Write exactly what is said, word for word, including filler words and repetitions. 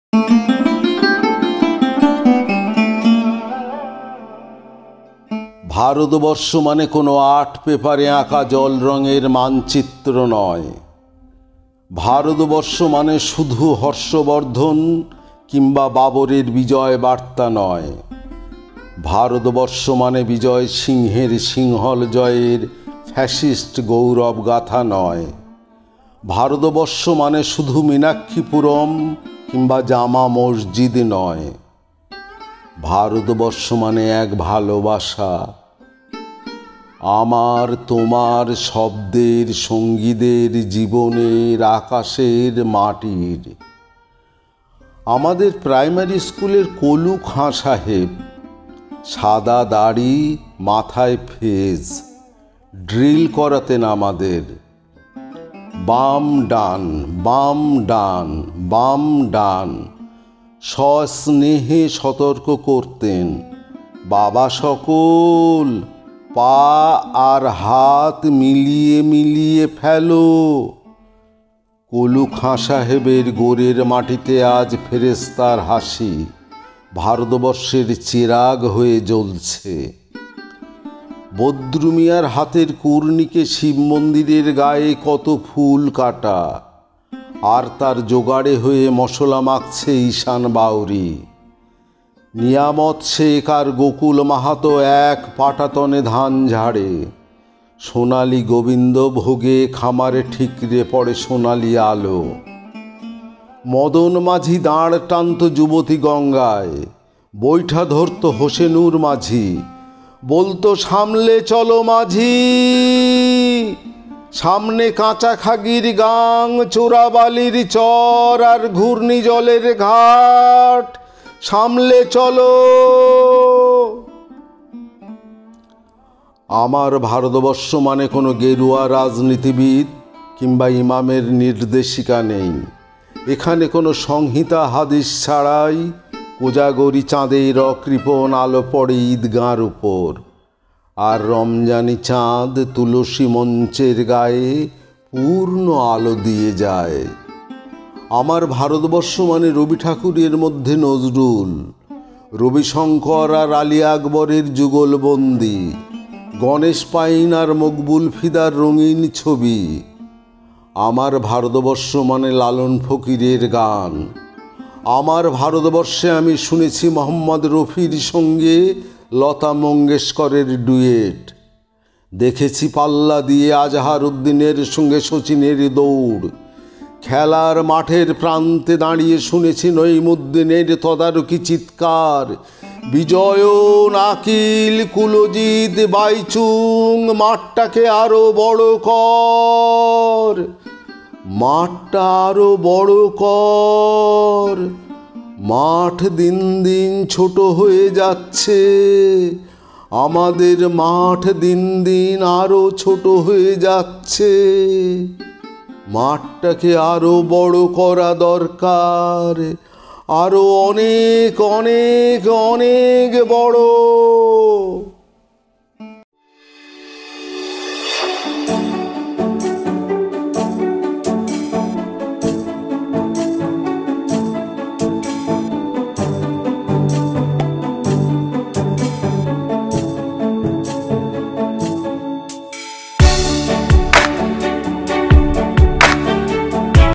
ভারতবর্ষ মানে কোনো আর্ট পেপারে আঁকা জল রঙের মানচিত্র নয়। ভারতবর্ষ মানে শুধু হর্ষবর্ধন কিংবা বাবরের বিজয় বার্তা নয়। ভারতবর্ষ মানে বিজয় সিংহের সিংহল জয়ের ফ্যাসিস্ট গৌরব গাথা নয়। ভারতবর্ষ মানে শুধু মীনাক্ষীপুরম কিংবা জামা মসজিদ নয়। ভারতবর্ষ মানে এক ভালোবাসা, আমার তোমার শব্দের সঙ্গীদের জীবনের আকাশের মাটির। আমাদের প্রাইমারি স্কুলের কলু খাঁ সাহেব, সাদা দাড়ি, মাথায় ফেজ, ড্রিল করাতেন আমাদের। বাম ডান বাম ডান বাম ডান সস্নেহে সতর্ক করতেন, বাবা সকল পা আর হাত মিলিয়ে মিলিয়ে ফেলো। কলু খাঁ সাহেবের গোরের মাটিতে আজ ফেরেশতার হাসি ভারতবর্ষের চিরাগ হয়ে জ্বলছে। বদ্রু মিয়ার হাতের কুর্নিকে শিব মন্দিরের গায়ে কত ফুল কাটা, আর তার জোগাড়ে হয়ে মশলা মাখছে ঈশান বাউরি। নিয়ামত শেখ আর গোকুল মাহাতো এক পাটাতনে ধান ঝাড়ে, সোনালি গোবিন্দ ভোগে খামারে ঠিকরে পড়ে সোনালি আলো। মদন মাঝি দাঁড় টানত যুবতী গঙ্গায়, বৈঠা ধরত হোসেনুর মাঝি, বলতো সামলে চলো মাঝি। সামনে কাঁচা খাগির গাং, চোরাবালির চর আর ঘূর্ণি জলের ঘাট, সামলে চলো। আমার ভারতবর্ষ মানে কোনো গেরুয়া রাজনীতিবিদ কিংবা ইমামের নির্দেশিকা নেই। এখানে কোনো সংহিতা হাদিস ছাড়াই কোজাগরি চাঁদের অকৃপণ আলো পড়ে ঈদগাঁর উপর, আর রমজানি চাঁদ তুলসী মঞ্চের গায়ে পূর্ণ আলো দিয়ে যায়। আমার ভারতবর্ষ মানে রবি ঠাকুরের মধ্যে নজরুল, রবিশঙ্কর আর আলী আকবরের যুগলবন্দি, গণেশ পাইন আর মকবুল ফিদার রঙিন ছবি। আমার ভারতবর্ষ মানে লালন ফকিরের গান। আমার ভারতবর্ষে আমি শুনেছি মোহাম্মদ রফির সঙ্গে লতা মঙ্গেশকরের ডুয়েট, দেখেছি পাল্লা দিয়ে আজহার উদ্দিনের সঙ্গে শচীনের দৌড়, খেলার মাঠের প্রান্তে দাঁড়িয়ে শুনেছি নঈমুদ্দিনের তদারকি চিৎকার, বিজয় নাকিল কুলজিৎ বাইচুং মাঠটাকে আরো বড় কর, মাঠটা আরো বড় কর। মাঠ দিন দিন ছোট হয়ে যাচ্ছে, আমাদের মাঠ দিন দিন আরো ছোট হয়ে যাচ্ছে। মাঠটাকে আরো বড় করা দরকার, আরো অনেক অনেক অনেক বড়।